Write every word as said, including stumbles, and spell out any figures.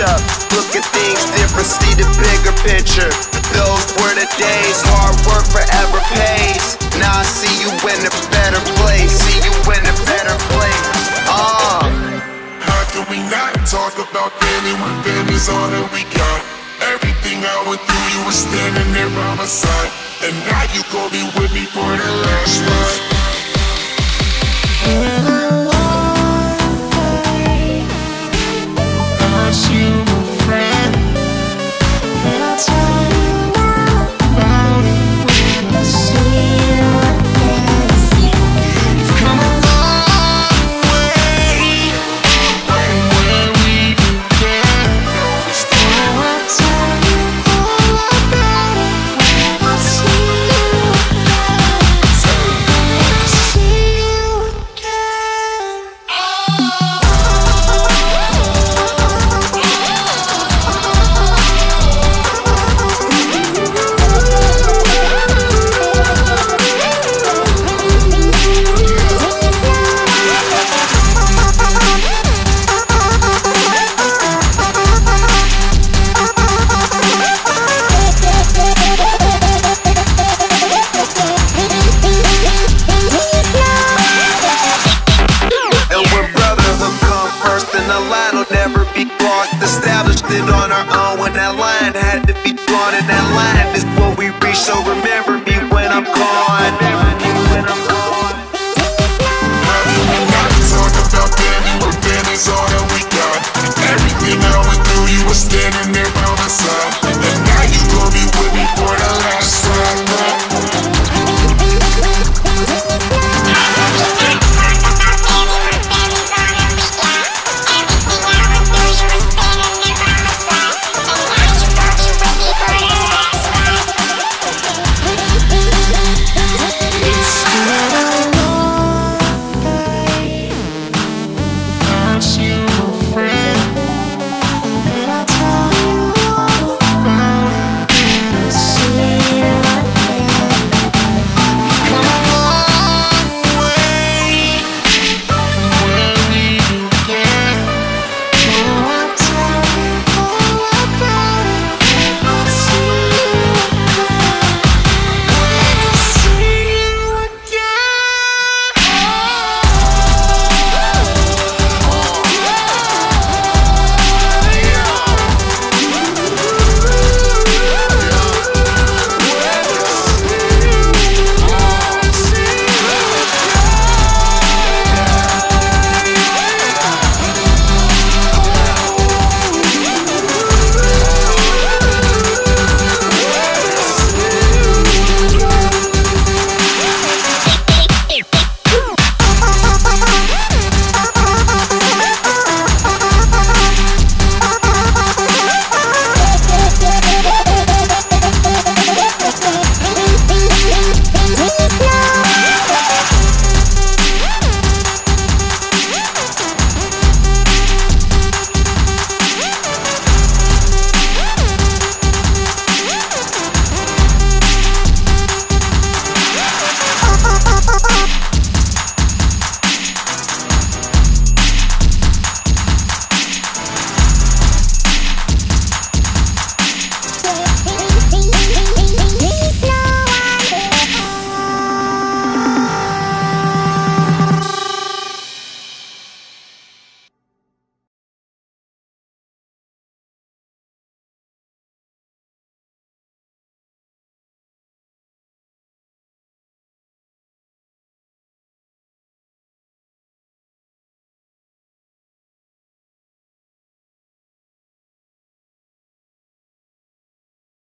up, look at things different, see the bigger picture. Those were the days, hard work forever pays. Now I see you in a better place, see you in a better place. Ah. How can we not talk about family when family's all that we got? Everything I went through, you were standing there by my side, and now you gon' be with me for the last ride. Established it on our own when that line had to be drawn, and that line is what we reach. So remember me when I'm gone. When I'm gone. How do we not talk about family when family's all that we got? Everything I went through, you were standing there by my side.